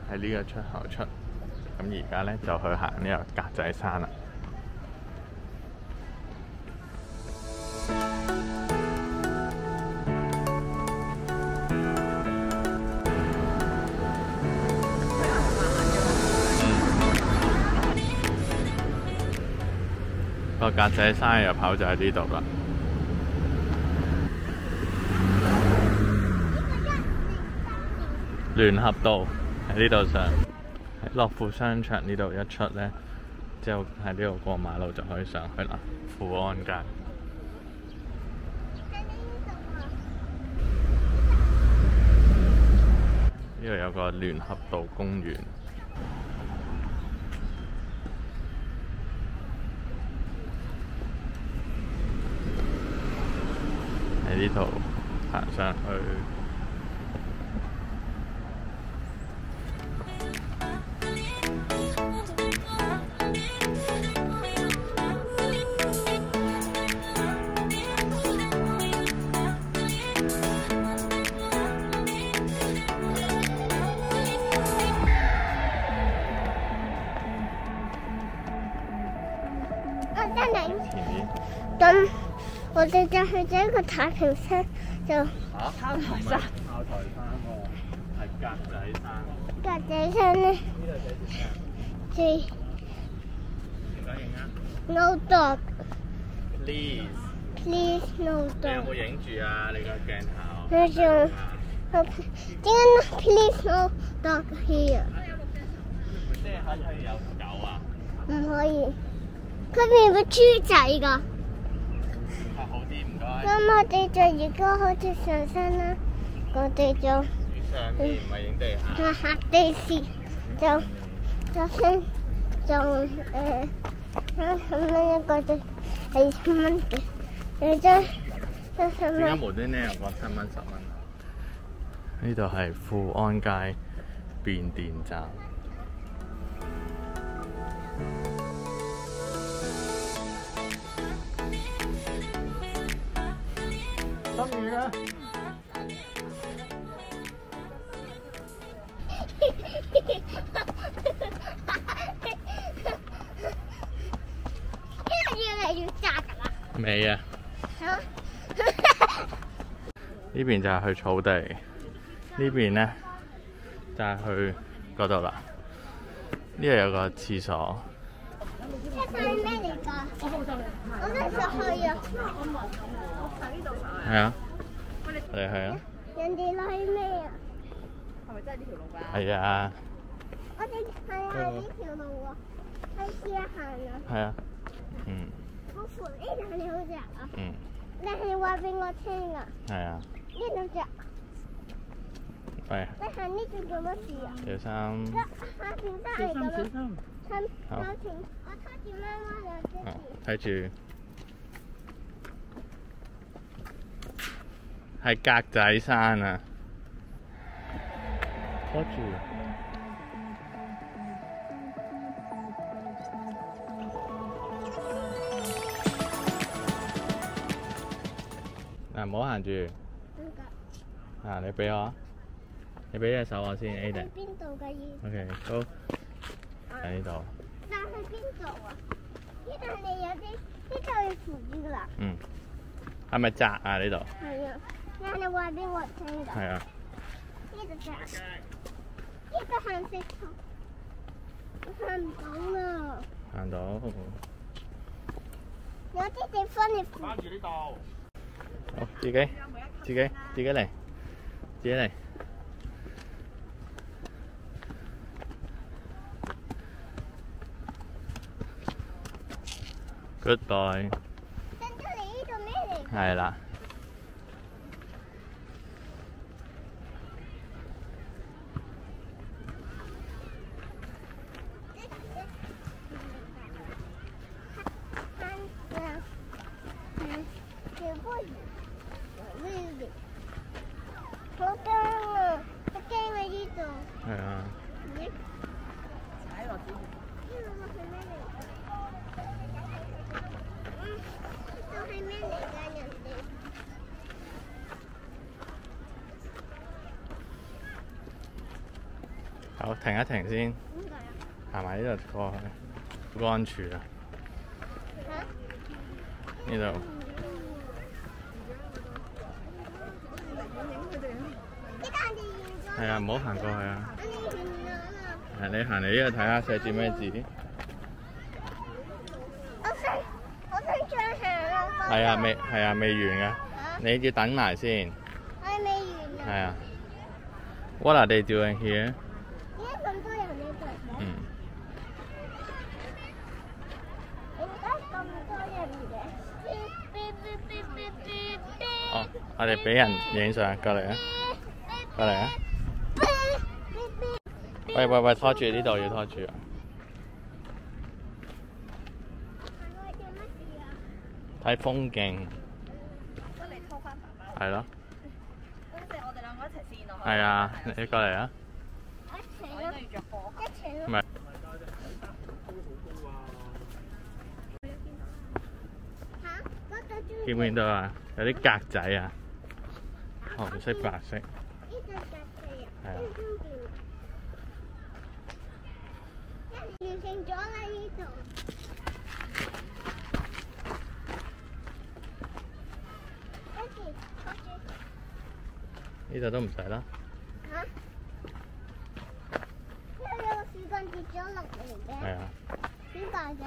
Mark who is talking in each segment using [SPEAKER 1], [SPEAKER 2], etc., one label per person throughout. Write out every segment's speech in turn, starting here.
[SPEAKER 1] 喺呢個出口出。咁而家咧就去行呢個格仔山啦。個格仔山入口就喺呢度啦。聯合道喺呢度上，喺樂富商場呢度一出呢，之後喺呢度過馬路就可以上去啦。富安街呢度有個聯合道公園。喺呢度行上去，
[SPEAKER 2] 咁我哋就去咗一個太平山，就
[SPEAKER 1] 炮台山喎，係格仔山。
[SPEAKER 2] 格仔山咧，最
[SPEAKER 1] 唔該影啊
[SPEAKER 2] no dog
[SPEAKER 1] ！Please，
[SPEAKER 2] please no
[SPEAKER 1] 你有
[SPEAKER 2] dog。
[SPEAKER 1] 冇影住啊？你個鏡頭。
[SPEAKER 2] 佢仲點解 please no dog here？
[SPEAKER 1] 即係可以有狗啊？
[SPEAKER 2] 唔可以，佢邊有個豬仔㗎。
[SPEAKER 1] 係好啲，唔該。
[SPEAKER 2] 咁我哋就而家開始上山啦，我哋就
[SPEAKER 1] 上邊唔係影地下。
[SPEAKER 2] 下地時就先就咁樣一個就係10蚊嘅，然之後10
[SPEAKER 1] 點解
[SPEAKER 2] 蚊。
[SPEAKER 1] 無端端有個7蚊10蚊？呢度係富安街變電站。心雨啊！
[SPEAKER 2] 越嚟越窄㗎啦！
[SPEAKER 1] 未啊！呢邊就係去草地，呢邊呢就係去嗰度啦。呢度有個廁所。
[SPEAKER 2] 呢個係咩嚟㗎？我都想去啊！
[SPEAKER 1] 係啊，我哋去啊！
[SPEAKER 2] 人哋去咩啊？
[SPEAKER 3] 係咪真係呢條路㗎？
[SPEAKER 1] 係啊，
[SPEAKER 2] 我哋係呢條路喎，去試下行啊！
[SPEAKER 1] 係啊，嗯，
[SPEAKER 2] 好闊，呢度你好窄啊！
[SPEAKER 1] 嗯，
[SPEAKER 2] 你係話俾我聽啊！
[SPEAKER 1] 係啊，
[SPEAKER 2] 呢度窄，
[SPEAKER 1] 喂，
[SPEAKER 2] 你行呢度做乜事啊？
[SPEAKER 1] 小心，
[SPEAKER 2] 下條山嚟㗎啦！
[SPEAKER 1] 心，好
[SPEAKER 2] 有條，我拖住媽媽有隻
[SPEAKER 1] 哦，睇住，係格仔山啊，拖住。嗱，唔好行住。啊，你俾我，你俾隻手我先
[SPEAKER 2] 去
[SPEAKER 1] ，Aiden。
[SPEAKER 2] 邊度㗎要？
[SPEAKER 1] OK，好。喺呢度。
[SPEAKER 2] 但去邊度啊？呢度你有啲，呢度要扶住㗎啦。
[SPEAKER 1] 嗯。係咪窄啊？呢度？
[SPEAKER 2] 係啊，你話俾我聽㗎。
[SPEAKER 1] 係啊。
[SPEAKER 2] 呢度窄，呢度行石頭，我行唔到啦。
[SPEAKER 1] 行到。
[SPEAKER 2] 有啲地方你扶。
[SPEAKER 1] 翻住呢度。好，自己嚟，自己嚟。Good boy。
[SPEAKER 2] 跟住你呢度咩嚟？
[SPEAKER 1] 係啦。
[SPEAKER 2] 好驚啊！好驚啊！呢度。
[SPEAKER 1] 係啊。
[SPEAKER 3] 踩落去。
[SPEAKER 2] 呢度係咩嚟㗎？呢度係咩嚟㗎？人哋。
[SPEAKER 1] 好，停一停先，
[SPEAKER 2] 點解啊？
[SPEAKER 1] 行埋呢度過去，好安全啊！呢度
[SPEAKER 2] 呢度
[SPEAKER 1] 係啊，唔好行過去啊！
[SPEAKER 2] 我哋完咗啦。
[SPEAKER 1] 係你行嚟呢度睇下寫住咩字？
[SPEAKER 2] 我想再行啊！
[SPEAKER 1] 係啊，未完㗎，你要等埋先。
[SPEAKER 2] 係未完啊！
[SPEAKER 1] 係啊。What are they doing here？
[SPEAKER 2] 點解咁多人呢度？
[SPEAKER 1] 嗯。
[SPEAKER 2] 點解咁多人嘅？
[SPEAKER 1] 哦，我哋俾人影相，過嚟啊！過嚟啊！喂，拖住呢度要拖住啊！睇風景。
[SPEAKER 3] 得你拖翻爸爸。
[SPEAKER 1] 係咯。
[SPEAKER 3] 咁即係我哋兩個一齊跣落去。
[SPEAKER 1] 係啊，你過嚟啊！
[SPEAKER 3] 我應該要着波。
[SPEAKER 2] 一齊咯。
[SPEAKER 1] 唔係。見唔見到啊？有啲格仔啊，紅色、白色。係啊。
[SPEAKER 2] 完成咗啦呢度。
[SPEAKER 1] 呢度都唔使啦。
[SPEAKER 2] 嚇？因為有個樹幹跌咗落嚟嘅。
[SPEAKER 1] 係啊。
[SPEAKER 2] 點解嘅？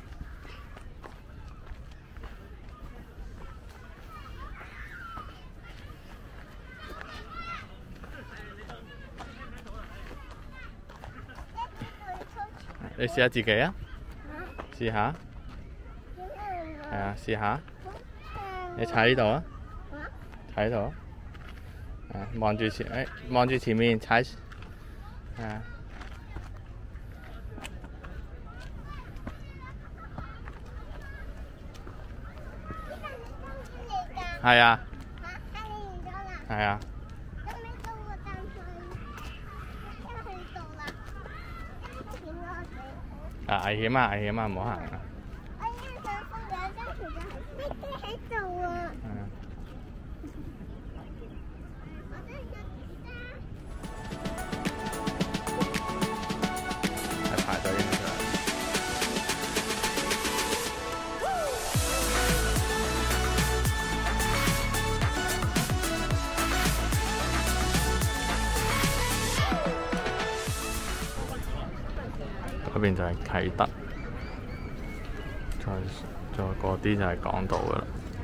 [SPEAKER 1] 你試下自己啊！試下。係啊，試下。你踩呢度啊！踩呢度啊！望住望住前面踩。係啊。係啊。係啊。危險啊！危險啊！唔好行啊！
[SPEAKER 2] 我依家想放兩張圖就係飛機喺度啊！
[SPEAKER 1] 係排隊影相。嗰邊就係啟德，再過啲就係港島㗎喇。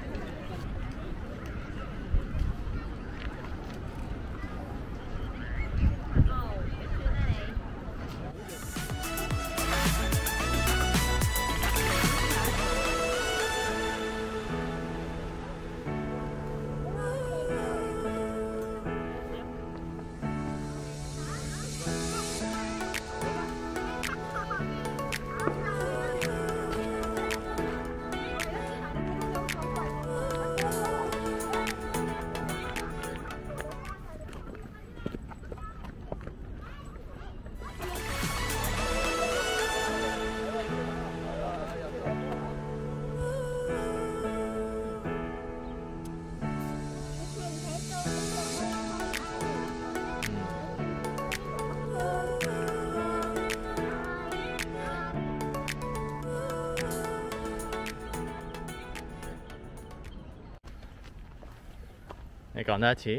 [SPEAKER 1] 你講多一次。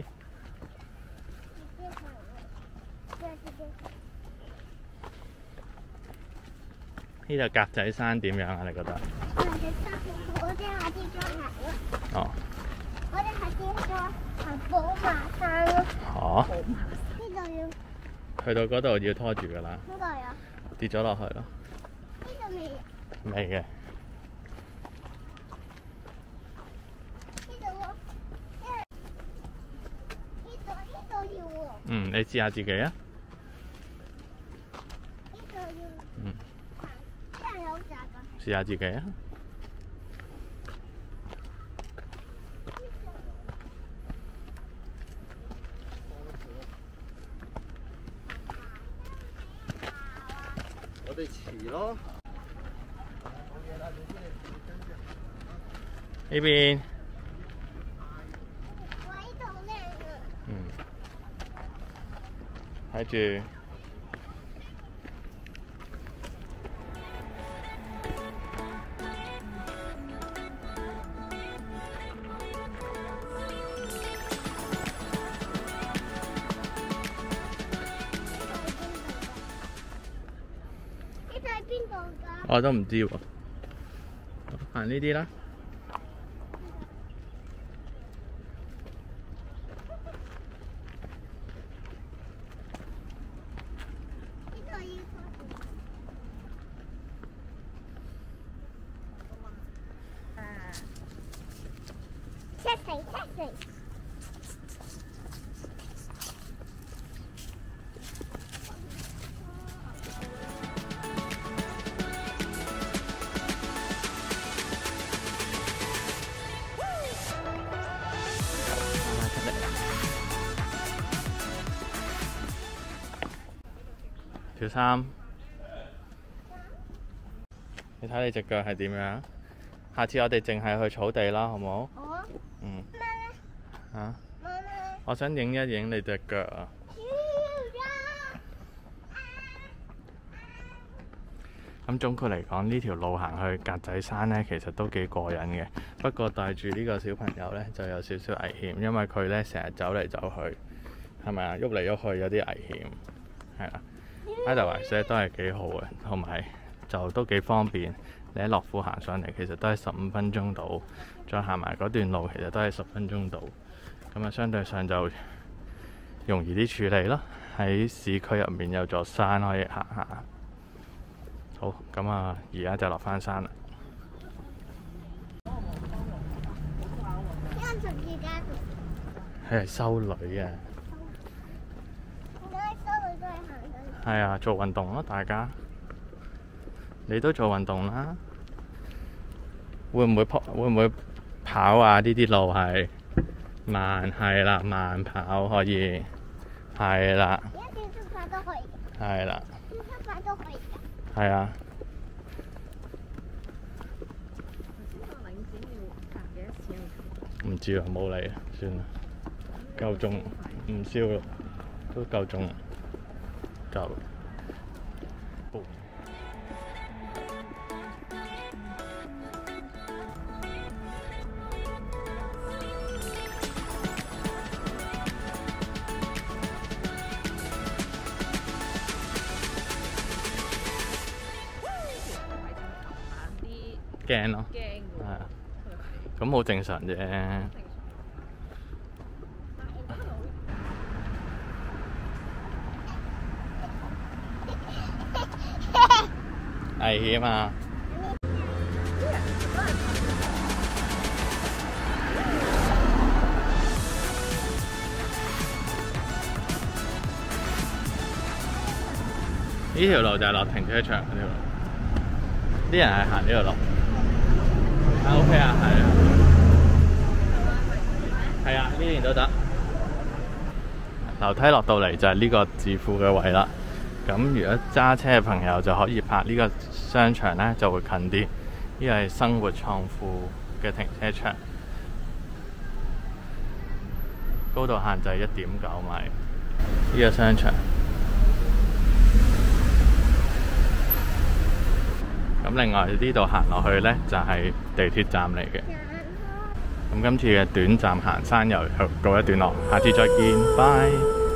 [SPEAKER 1] 呢度格仔山點樣啊？你覺得？
[SPEAKER 2] 我哋下跌咗行咯。
[SPEAKER 1] 哦。
[SPEAKER 2] 我哋下跌咗行寶馬山咯。
[SPEAKER 1] 嚇？
[SPEAKER 2] 呢度要。
[SPEAKER 1] 去到嗰度要拖住㗎啦。
[SPEAKER 2] 邊個啊？
[SPEAKER 1] 跌咗落去咯。
[SPEAKER 2] 呢度未。
[SPEAKER 1] 未嘅。嗯，你試下自己啊。嗯。試下自己啊。
[SPEAKER 4] 我哋遲咯。
[SPEAKER 1] 呢邊。睇住我都唔知喎。行呢啲啦。小三，你睇你隻腳係點樣？下次我哋淨係去草地啦，好唔好？
[SPEAKER 2] 好。
[SPEAKER 1] 嗯。嚇？
[SPEAKER 2] 媽媽。
[SPEAKER 1] 我想影一影你隻腳啊！咁總括嚟講，呢條路行去格仔山呢，其實都幾過癮嘅。不過帶住呢個小朋友呢，就有少少危險，因為佢呢成日走嚟走去，係咪啊？喐嚟喐去有啲危險，係啦。Edelweiss都係幾好嘅，同埋就都幾方便。你喺樂富行上嚟，其實都係15分鐘到，再行埋嗰段路，其實都係10分鐘到。咁啊，相對上就容易啲處理咯。喺市區入面有座山可以行下。好，咁啊，而家就落返山啦。佢係修女啊！係啊，做運動咯，大家。你都做運動啦。會唔會跑啊？呢啲路係慢，係啦，慢跑可以。係啦。係啦。係啊。唔知啊，冇嚟，算啦。夠鐘，唔燒咯，都夠鐘。夠。驚咯，係啊，咁好正常啫。危險啊！呢條路就係落停車場嗰條路，啲人係行呢條路。OK 啊，係啊，係啊，呢邊都得。樓梯落到嚟就係呢個置富嘅位啦。咁如果揸車嘅朋友就可以泊呢個商場呢，就會近啲。呢個係生活創富嘅停車場，高度限制1.9米。呢個商場。咁另外呢度行落去呢，就係地鐵站嚟嘅。咁今次嘅短暫行山遊告一段落，下次再見，拜。